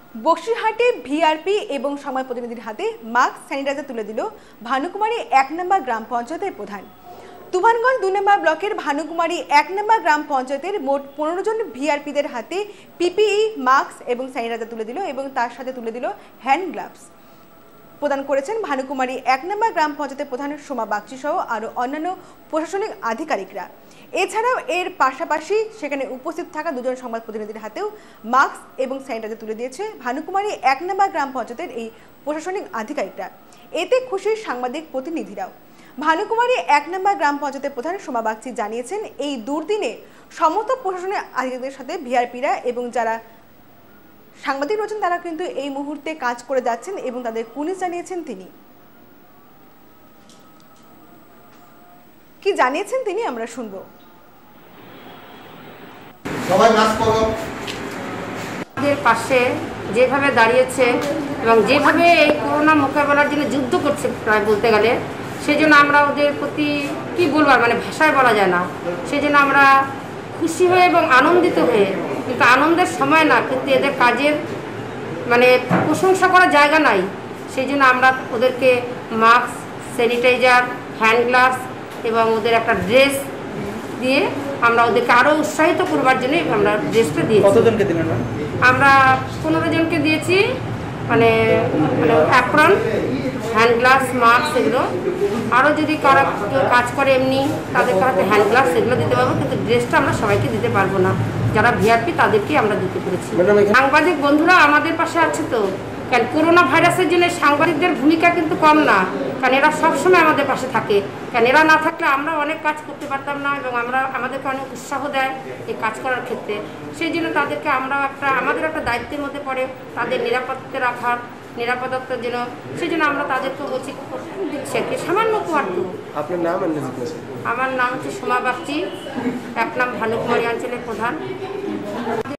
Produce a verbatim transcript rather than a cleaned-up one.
বক্সিরহাটে VRP এবং সময় প্রতিনিধির হাতে মাস্ক স্যানিটাইজার তুলে দিল ভানুকুমারী এক নম্বর গ্রাম পঞ্চায়েতের প্রধান। তুফানগঞ্জ দুই নম্বর ব্লকের ভানুকুমারী এক নম্বর গ্রাম পঞ্চায়েতের মোট পনেরো জন ভিআরপিদের হাতে পিপিই মাস্ক এবং স্যানিটাইজার তুলে দিল এবং তার সাথে তুলে দিল হ্যান্ড গ্লাভস প্রদান করেছেন ভানুকুমারী এক নম্বর গ্রাম পঞ্চায়েতের প্রধান সোমা বাগচি সহ আরও অন্যান্য প্রশাসনিক আধিকারিকরা। এছাড়াও এর পাশাপাশি সেখানে উপস্থিত থাকা দুজন সংবাদ প্রতিনিধির হাতেও মাস্ক এবং স্যানিটাইজার তুলে দিয়েছে ভানুকুমারী এক নম্বর গ্রাম পঞ্চায়েতের এই প্রশাসনিক আধিকারিকরা। এতে খুশি সাংবাদিক প্রতিনিধিরাও। ভানুকুমারী এক নম্বর গ্রাম পঞ্চায়েতের প্রধান সোমা বাগচি জানিয়েছেন, এই দুর্দিনে সমস্ত প্রশাসনিক আধিকারিকদের সাথে ভিআরপিরা এবং যারা সাংবাদিক রয়েছেন তারা কিন্তু এই মুহূর্তে কাজ করে যাচ্ছেন এবং তাদের পুলিশ জানিয়েছেন তিনি। কি জানিয়েছেন তিনি আমরা শুনব। সবাই মাস্ক পরো। আমাদের পাশে যেভাবে দাঁড়িয়েছে এবং যেভাবে এই করোনা মোকাবেলার জন্য যুদ্ধ করছে প্রায় বলতে গেলে, সেই জন্য আমরা ওদের প্রতি কি বলবো মানে ভাষায় বলা যায় না। সেই জন্য আমরা খুশি হয়ে এবং আনন্দিত হয়ে, কিন্তু আনন্দের সময় না, কিন্তু এদের কাজের মানে প্রশংসা করার জায়গা নাই। সেই জন্য আমরা ওদেরকে মাস্ক, স্যানিটাইজার, হ্যান্ড গ্লাভস এবং ওদের একটা ড্রেস দিয়ে আমরা ওদেরকে আরও উৎসাহিত করবার জন্য আমরা ড্রেসটা দিয়েছি। কতজনকে দিলেন? আমরা পনেরো জনকে দিয়েছি, মানে মানে অ্যাপ্রন, হ্যান্ড গ্লাভস, মাস্ক এগুলো। আরও যদি কারা কাজ করে এমনি তাদেরকে হাতে হ্যান্ড গ্লাভস এগুলো দিতে পারবো, কিন্তু ড্রেসটা আমরা সবাইকে দিতে পারবো না। যারা ভিআরপি তাদেরকেই আমরা দিতে পেরেছি। সাংবাদিক বন্ধুরা আমাদের পাশে আছে তো, কারণ করোনা ভাইরাসের জন্য সাংবাদিকদের ভূমিকা কিন্তু কম না, কারণ এরা সবসময় আমাদের পাশে থাকে। কারণ এরা না থাকলে আমরা অনেক কাজ করতে পারতাম না এবং আমরা আমাদেরকে অনেক উৎসাহ দেয় এই কাজ করার ক্ষেত্রে। সেই জন্য তাদেরকে আমরা একটা আমাদের একটা দায়িত্বের মধ্যে পড়ে তাদের নিরাপত্তা রাখার, নিরাপত্তার জন্য। সেই জন্য আমরা তাদেরকে বলছি দিচ্ছি আর কি সামান্য কুয়ারটু। আপনার নাম? আমার নাম হচ্ছে সোমা বাগচি, এক নাম ভানুকুমারী অঞ্চলের প্রধান।